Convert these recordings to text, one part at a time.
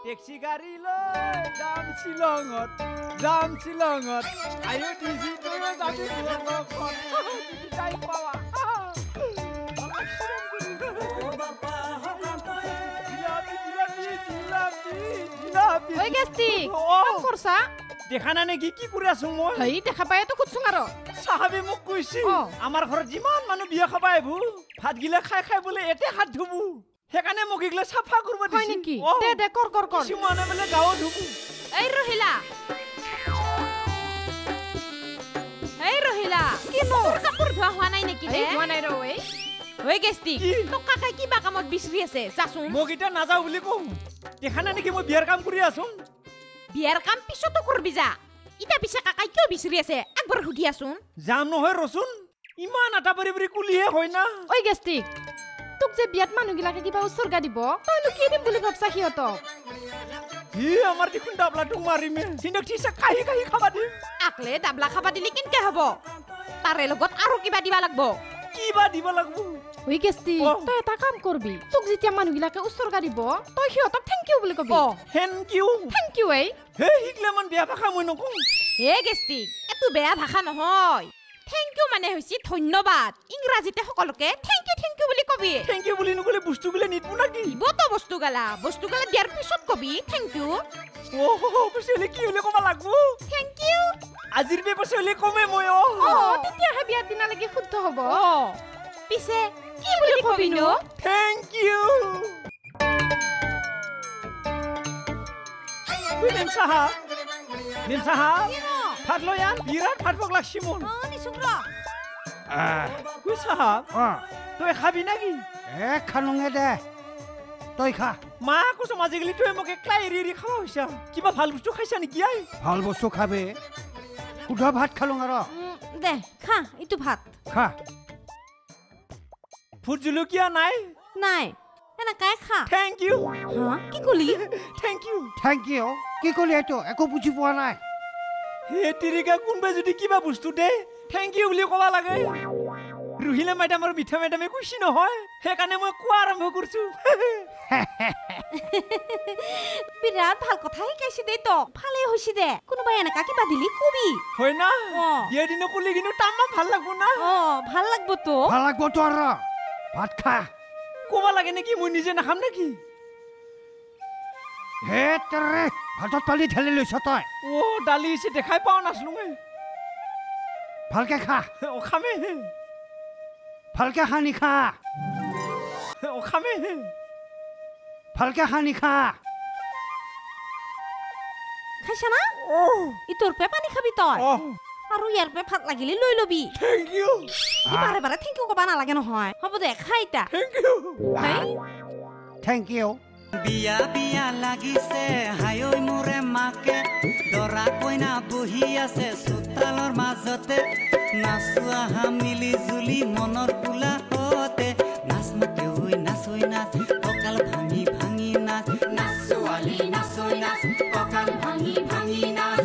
Taxi গাড়ী লৈ যাম শ্বিলঙত আয়ো দিজি তৈও যাবি যাই পাৱা ওই গেস্তি কাম করছা দেখা না নেকি কি কৰি আছো মই হেই দেখা পায় তো খুদছুং আৰু সাহাবে মোক কৈছি আমাৰ ঘৰত যিমান মানুহ বিয়া খাবা আহিবো ভাত গিলা খাই বোলে এতে হাত ধুবু হেকানে মোক ইগলা সাফা কৰিব দিছি হয় নেকি দে কৰ কিছুমানে বোলে গাও ধুবু এই ৰহিলা কিনো কাপোৰ ধোৱা হোৱা নাই নেকি দে হোৱা নাই ৰৈ ওই গেস্তি তো কাকাই কিবা কামত বিচৰি আছে যাচোন মোক ইটা নাযাও বুলি কও দেখা না নেকি মই বিয়াৰ কাম কৰি আছো বিয়াৰ কাম পিছতো কৰবি যা ইটা পিছে কাকাই কিয় বিচৰি আছে একবাৰ সুধি আছোন যাম নহয় ৰচোন ইমান আটা পৰি কুলিহে হয় না ওই গেস্তি তোক যে বিয়াত মানুহগিলাকে কিবা উৎসৰ্গা দিব তইনো কি দিম বুলি ভাবছা সিহঁতক ই আমাৰ দেখোন ডাবলাটোক মাৰিমে সিনক ঠিছে কাহি খাবা দিম আকলে ডাবলা খাবা দিলে কেনকে হ'ব তাৰে লগত আৰু কিবা দিবা লাগব কিবা দিব লাগব ওই গেস্তি তই এটা কাম কৰবি তোক যেতিয়া মানুহগিলাকে উৎসৰ্গা দিব তই সিহঁতক থেংক ইউ বুলি কবি থেংক ইউ এই হে হিকলেমান বেয়া ভাষা মই নকওঁ হে গেস্তি এটো বেয়া ভাষা নহয় থেংক ইউ মানে হৈছে ধন্যবাদ ইংৰাজীতে সকলোকে থেংক ইউ বুলি কবি থেংক ইউ বুলি নকলে বস্তুগুলা নিদবো নাকি বতো বস্তুগালা দিয়াৰ পিছত কবি থেংক ইউ পইচালে কি হলে কবা লাগবো থেংক ইউ আজিৰ পে পইচালে কমে মই তেতিয়াহে বিয়াৰ দিনালৈকে শুদ্ধ হ'ব পিছে কি বুলি কবি নো থেংক ইউ নিম সাহাব ভাত লৈ আন বিৰাট ভাত পক লাগছি মোৰ সাহাব তই খাবি নাকি খানুঙে দে তই খা মা কৈছম আজিকালি তই মোক একলা এৰি খাৱা হৈছা কিবা ভাল বস্তু খাইছা নেকি আই ভাল বস্তু খাবে সুধা ভাত খালুং আৰু দে খা ইটো ভাত খা ফুট জলকীয়া নাই এনেকাই খা থেংক ইউ কি কলি থেংক ইউ কি কলি এইটো একো বুজি পোৱা নাই হে তিৰিকা কোনবাই যদি কিবা বস্তু দে থেংক ইউ বুলি ক'বা লাগে ৰুহিলা মেডাম আৰু মিঠা মেডামে কৈছি নহয় সেইকাৰণে মই কোৱা আৰম্ভ কৰিছো বিৰাট ভাল কথা শিকাইছি দে তক ভালে হৈছি দে কোনোবাই এনেকা কিবা দিলি কবি হয় না বিয়াৰ দিনা কলি কিন্তু তামাম ভাল লাগব না ভাল লাগব তো আৰু ভাত খা ক'বা লাগে নেকি মই নিজে নাখাম নেকি হে তৰে ভাতত পালি ঢালি লৈছ তই দালি আছে দেখাই পাওঁ নাছলো ভালকে খা খামে ভালকে সানি খা খামে ভালকে সানি খা খাইছা না ইটোৰ পে পানী খাবি তই আৰু ইয়াৰ পে ভাত লাগিলে লৈ লবি থেংক ইউ বাৰে থেংক ইউ কবা নালাগে নহয় হ'ব দে খাইতা থেংক ইউ বিয়া লাগিছে হায়ৈ মোৰে মাকে দৰা কইনা বহি আছে চোতালৰ মাজতে নাচো আহা মিলি জুলি মনৰ কোলা হতে নাচ মাতে ঐ নাচ কঁকাল ভাঙি নাচ নাচোৱালী নাচ কঁকাল ভাঙি নাচ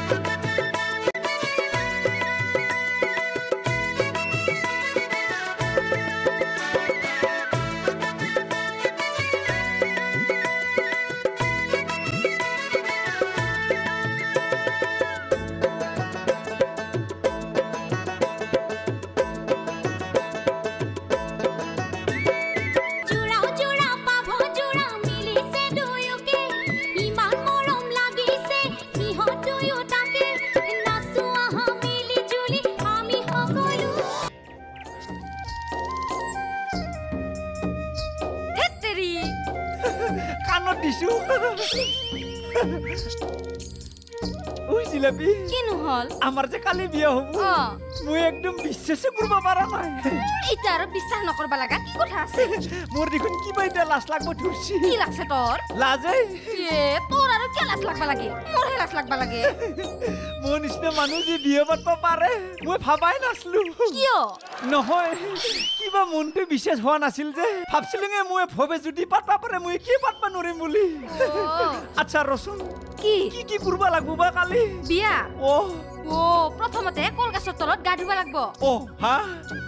আমার যে কালি বিয়া হব মই একদম বিশ্বাস করব পারা নাই এটা আর বিশ্বাস নকরবা লাগা কি কথা আছে মোর দেখুন কিবা এটা লাজ লাগব ধরছি কি লাগছে তোর লাজে তোর আর কি লাজ লাগবা লাগে মোর হে লাজ লাগবা লাগে মোর নিচিনা মানুহ যে বিয়া পাতবা পারে মই ভাবাই নাছলু কিয় নহয় কিবা মনটো বিশ্বাস হোৱা নাছিল যে ভাবছিলুঙে মই ভবে যদি পাতবা পারে মই কি পাতবা নৰিম বুলি আচ্ছা ৰচোন কি কি কি করবা লাগবো বা কালি বিয়া প্রথমতে কলগাছৰ তলত গা ধুবা লাগব হা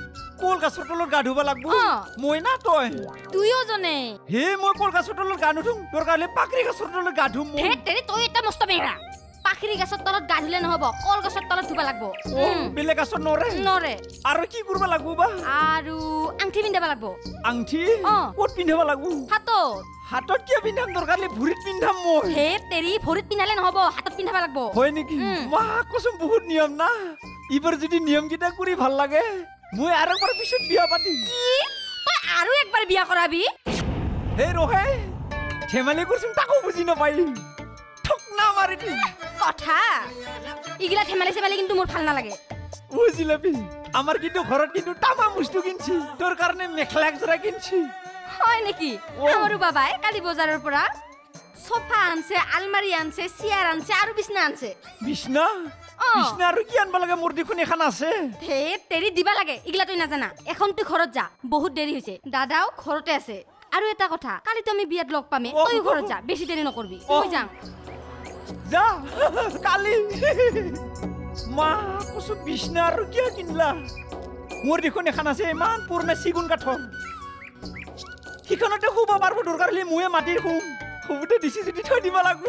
কল গাছৰ তলত গা ধুব লাগব অ। মই না তই তুইও জনে হে মই কল গাছৰ তলত গা নুধুম তোৰ কাৰণে পাকৰি গাছৰ তলত গা ধুম মই ধেত তেৰি তই এটা মস্ত বেঙৰা পাখিৰি গছৰ তলত গা ধুলে নহব কল গছৰ তলত ধুব লাগব ও বেলেগ গাছৰ নৰে নৰে আৰু কি কৰিব লাগব বা আৰু আংঠি পিন্ধাব লাগব আংঠি অ। ক'ত পিন্ধাব লাগব হাতত হাতত কিয় পিন্ধাম দৰকাৰ হ'লে ভৰিত পিন্ধাম মই ধেত তেৰি ভৰিত পিন্ধালে নহব হাতত পিন্ধাব লাগব হয় নেকি মা কচোন বহুত নিয়ম না ইবাৰ যদি নিয়মকেইটা কৰি ভাল লাগে মই আৰু একবাৰ পিছত বিয়া পাতিম তই আৰু একবাৰ বিয়া কৰাবি হে ৰহে ধেমালি কৰিছোন তাকো বুজি নাপাই ঠক না মাৰি দিম কথা ইগিলা ধেমালি চেমালি কিন্তু মোৰ ভাল নালাগে ও জিলাপি আমাৰ কিন্তু ঘৰত কিন্তু তামাম বস্তু কিনছি তোৰ কাৰণে মেখেলা একযোৰা কিনছি হয় নেকি অ। আমাৰো বাবাই কালি বজাৰৰ পৰা সোফা আনছে আলমাৰি আনছে চেয়াৰ আনছে আৰু বিছনা আনছে বিছনা অ। বিছনা আৰু কি আনবা লাগে মোৰ দেখোন এখন আছে ধেত তেৰি দিবা লাগে ইগিলা তুই নাজানা এখন তুই ঘৰত যা বহুত দেৰি হৈছে দাদাও ঘৰতে আছে আৰু এটা কথা কালি তো আমি বিয়াত লগ পামে অ। তই ঘৰত যা বেছি দেৰি নকৰবি অ। মই যাম যা কালি মা কচোন বিছনা আৰু কিয় কিনলা মোৰ দেখোন এখন আছে ইমান পুৰণা চিগুন কাঠৰ সিখনতে শুব পাৰব দৰকাৰ হ'লে ময়ে মাটিৰ শুম শুবতে দিছি যদি থৈ দিব লাগব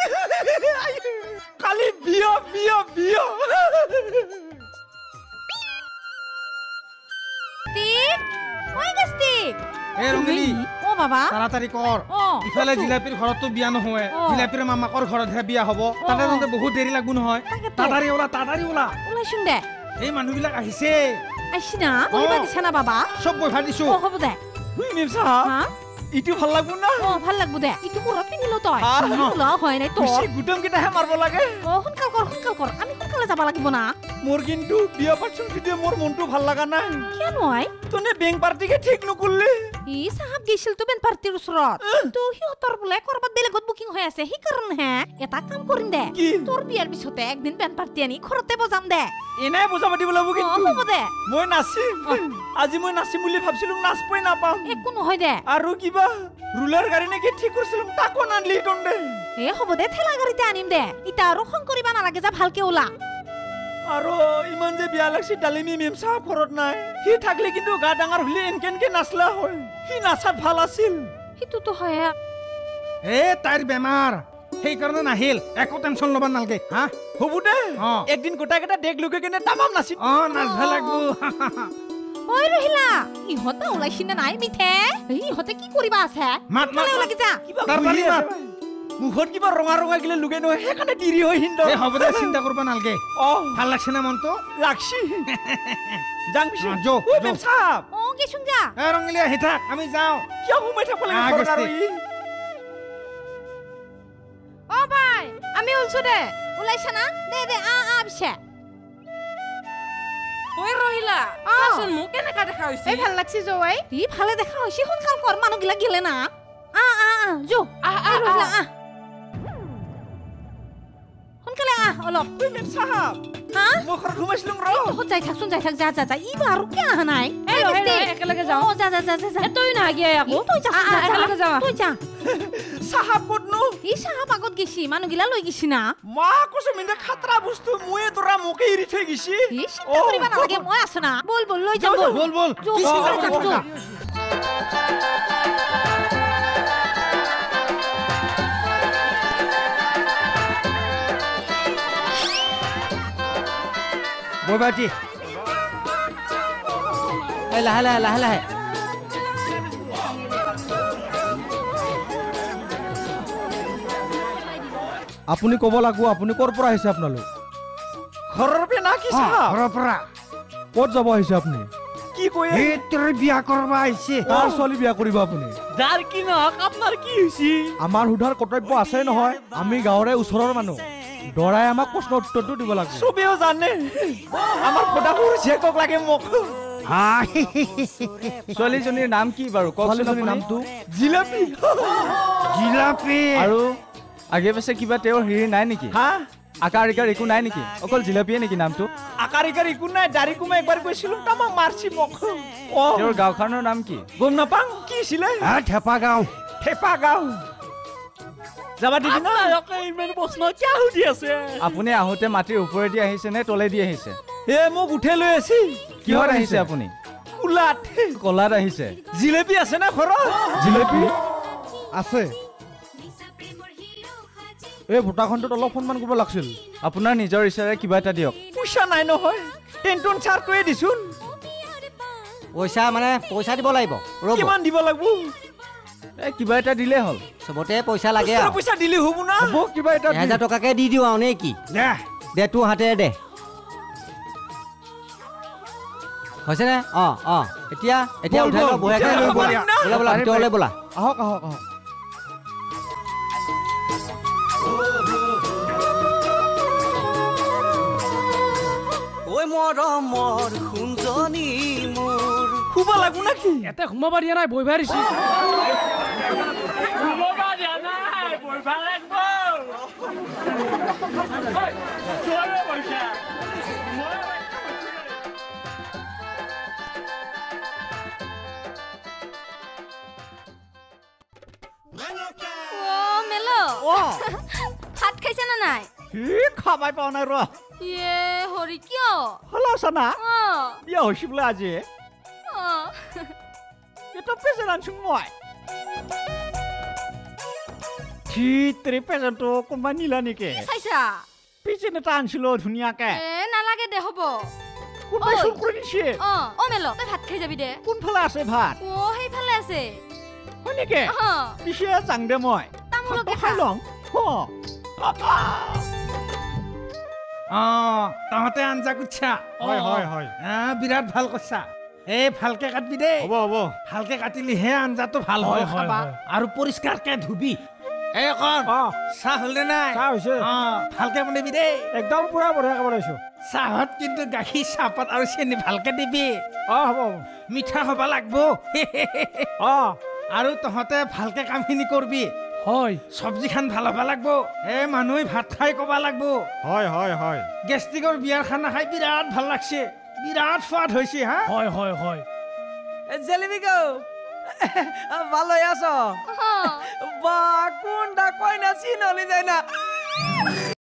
কালি বিয়া বিয়া বিয়া টিক ওই গস্তিক এ ৰঙিলী ও বাবা তাড়াতাড়ি কৰ অ ইফালে জিলাপিৰ ঘৰতো বিয়া নহয় অ। জিলাপিৰ মামাকৰ ঘৰতহে বিয়া হ'ব তাতে তাতে বহুত দেৰি লাগব নহয় তাকেতো। তাড়াতাড়ি ওলা ওলাইছোন দে এই মানুহবিলাক আহিছে আইছি না কইবা দিছা না বাবা চব বৈঠা দিছো ও হ'ব দে হুই মেম সাহেব হা ইটো ভাল লাগব না ও ভাল লাগব দে ইটো ঘৰত পিন্ধিলো তই হা। ওলা হয় নাই তোৰ বেছি গুদম কেইটাহে মাৰব লাগে ও সোনকাল কৰ আমি সোনকালে যাব লাগিব না মোৰ কিন্তু বিয়া পাতছোন যদিও মোৰ মনটো ভাল লগা নাই কিয় নহয় তনে বেংক পাৰ্টিকে ঠিক নকৰলি ই সাহাব গৈছিল তো বেন পাৰ্টিৰ ওচৰত তো সিহঁতৰ বোলে কৰবাত বেলেগত বুকিং হৈ আছে সেইকাৰণে এটা কাম কৰিম দে কি? তোৰ বিয়াৰ পিছতে একদিন বেন পাৰ্টি আনি ঘৰতে বজাম দে এনাই বুজা পাতিব লাগিব অ কিন্তু হ'ব দে মই নাচিম আজি মই নাচিম বুলি ভাবছিলো নাচপই নাপাম একো নহয় দে আৰু কিবা ৰুলাৰ গাড়ী নেকি ঠিক কৰিছিলো তাকো নানলি তন্দে এ হ'ব দে ঠেলা গাড়ীতে আনিম দে ইটা আৰু খং কৰিবা নালাগে যা ভালকে ওলা আৰু ইমান যে বিয়া লাগছি ডালিমি মেম সাহেব ঘৰত নাই সি থাকলে কিন্তু গা ডাঙৰ হলি এনকেনকে নাচলা হয় সি নাচাত ভাল আছিল সেইটোতো হয় এ তাইৰ বেমাৰ সেইকাৰণে নাহিল একো টেনচন ল'ব নালাগে হা হ'ব দে অ। একদিন গোটাই কেইটা ডেক লুকে কেনে তামাম নাচিম অ নাচব লাগব ঐ ৰহিলা ইহঁতে ওলাইছি নে নাই মিঠে ইহঁতে কি কৰিবা আছে মাত, মাত, সোনকালে মাত। ওলাকি যা কিবা তাড়াতাড়ি বুজি মাত। আছে। মুখত কিবা ৰঙা ৰঙা গিলে লুকে নহয় সেইকাৰণে দেৰি হয় হিন্দ এ হ'ব দে চিন্তা কৰিব নালাগে অ ভাল লাগছে না মনটো লাগছি যাং পিছে অ, যো, ঐ যো। মেম সাহেব অ গেছোন যা এ ৰঙিলী আহি থাক আমি যাওঁ কিয় সোমাই থাকিব লাগে আহ, ঘৰত আৰু গেছি। ই? অ ভাই আমি ওলছো দে ওলাইছা না দে দে আ পিছে ঐ ৰহিলা চাচোন মোক কেনেকা দেখা হৈছে এই ভাল লাগছি জৱাই ই ভালে দেখা হৈছে সোনকাল কৰ মানুহগিলা গেলে না যো ৰহিলা সোনকালে অলপ ঐ মেম সাহেব হা মই ঘৰত সোমাইছিলো ৰ তহঁত যাই থাকচোন যাই থাক যা যা যা ইবা আৰু কিয় অহা নাই এই ৰহে, ৰহে, একেলগে যাওঁ। অ যা যা যা যা যা এ, তই নাহাগিয়াই আকৌ তই যা একেলগে যাওঁ তই যা সাহেব ক'তনো ই চাহাব আগত গেছি মানুহগিলা লৈ গেছি না মা কৈছো মিনে খাতৰা বস্তু ময়ে তোৰা মোকে এৰি থৈ গেছি ই চিন্তা কৰিবা নালাগে মই আছো না বল বল লৈ যাম বল বল বল যো, কি যো, চিন্তা যো, কৰি যো। থাকা? বৈবাটি এই লাহে লাহে লাহে লাহে আপুনি ক'ব লাগব আপুনি ক'ৰ পৰা আহিছে আপোনালোক ঘৰৰ পৰা না কি সাহেব ঘৰৰ পৰা ক'ত যাব আহিছে আপুনি কি কৈ এই তোৰ বিয়া কৰিব আহিছে কাৰ ছোৱালী বিয়া কৰিব আপুনি যাৰ কি নহওক আপোনাৰ কি হৈছে আমাৰ সোধাৰ কৰ্তব্য আছে নহয় আমি গাঁৱৰে ওচৰৰ মানুহ দৰাই আমাক প্ৰশ্ন উত্তৰটো দিব লাগিব চবেও জানে আমাৰ সদাপুৰ জীয়েকক লাগে মোক ছোৱালীজনীৰ নাম কি বাৰু ছোৱালীজনীৰ নামটো জিলাপি জিলাপি আৰু আগে পাছে কিবা তেওঁৰ হেৰি নাই নেকি হা আকাৰ ইকাৰ একো নাই নেকি অকল জিলাপিয়ে নেকি নামটো আকাৰ ইকাৰ একো নাই দাড়ি কোমাই একবাৰ কৈছিলো তামাক মাৰছি মোক অ তেওঁৰ গাঁওখনৰ নাম কি গম নাপাং কি আছিলে থেপা গাঁও থেপা গাঁও যাবা দিবি না ইমান প্ৰশ্ন কিয় সুধি আছে আপুনি আহোঁতে মাটিৰ ওপৰেদি আহিছে নে তলেদি আহিছে এ মোক উঠাই লৈ আছি কিহত আহিছে আপুনি কুলাত কলাত আহিছে জিলেপি আছে না ঘৰত জিলেপি আছে এই ভোটাখনটোত অলপ সন্মান কৰিব লাগিছিল আপোনাৰ নিজৰ ইচ্ছাৰে কিবা এটা দিয়ক পইচা নাই নহয় টেনটন চাৰ কৰি দিছোন পইচা মানে পইচা দিব লাগিব ৰ'ব কিমান দিব লাগিব এই কিবা এটা দিলেই হ'ল চবতে পইচা লাগে খুচুৰা আৰু পইচা দিলে হ'ব না হ'ব কিবা এটা 1000 টকাকে দি দিওঁ আৰু নে কি দে দে তোৰ হাতেৰে দে হৈছেনে এতিয়া বল, উঠাই লওঁ বল, বঢ়িয়াকৈ এতিয়া লৈ ল'ব ব'লা পাৰিম না? ব'লা ভিতৰলৈ ব'লা আহক আহক আহক ঐ মৰমৰ সুঞ্জনী মোৰ শুব লাগিব নাকি ইয়াতে সোমাব দিয়া নাই বৈ ভাৰিছি অ' মেলো ভাত খাইছে না নাই খাবাই পোৱা নাই ৰ ইয়ে হৰি কিয় হল আছে না অ' বিয়া হৈছি বোলে আজি অ' এটা প্ৰেজেণ্ট আনছোং মই ঠিতৰে প্ৰেজেণ্টটো কোনোবাই নিলা নেকি চাইছা প্ৰেজেণ্ট এটা আনছিলো ধুনীয়াকে নালাগে দে হ'ব কোনোবাই ঐ। চুৰ কৰি নিছে অ' মেলো তই ভাত খাই যাবি দে কোনফালে আছে ভাত অ' সেইফালে আছে হয় নেকি অ' পিছে যাং দে মই তামোলকে খাই খা লওঁ তহঁতে আঞ্জা কুটছা হয় বিৰাট ভাল কৰছা এই ভালকে কাটবি দেই হ'ব ভালকে কাটিলিহে আঞ্জাটো ভাল হয় খাবা আৰু পৰিষ্কাৰকে ধুবি এই অকণ চাহ হ'লনে নাই চাহ হৈছে ভালকে বনাবি দেই একদম পুৰা বঢ়িয়াকৈ বনাইছো চাহত কিন্তু গাখীৰ চাহপাত আৰু চেনি ভালকে দিবি হ'ব মিঠা হ'ব লাগব অঁ আৰু তহঁতে ভালকে কামখিনি কৰবি হয় চব্জিখান ভাল হ'ব লাগব মানুহে ভাত খাই ক'বা লাগব হয় গেষ্টিকৰ বিয়াৰ খানা খাই বিৰাট ভাল লাগছে বিৰাট সোৱাদ হৈছে হা হয় জেলেবি গো ভালো আছো বা কোনটা কইনা চিনলি যায় না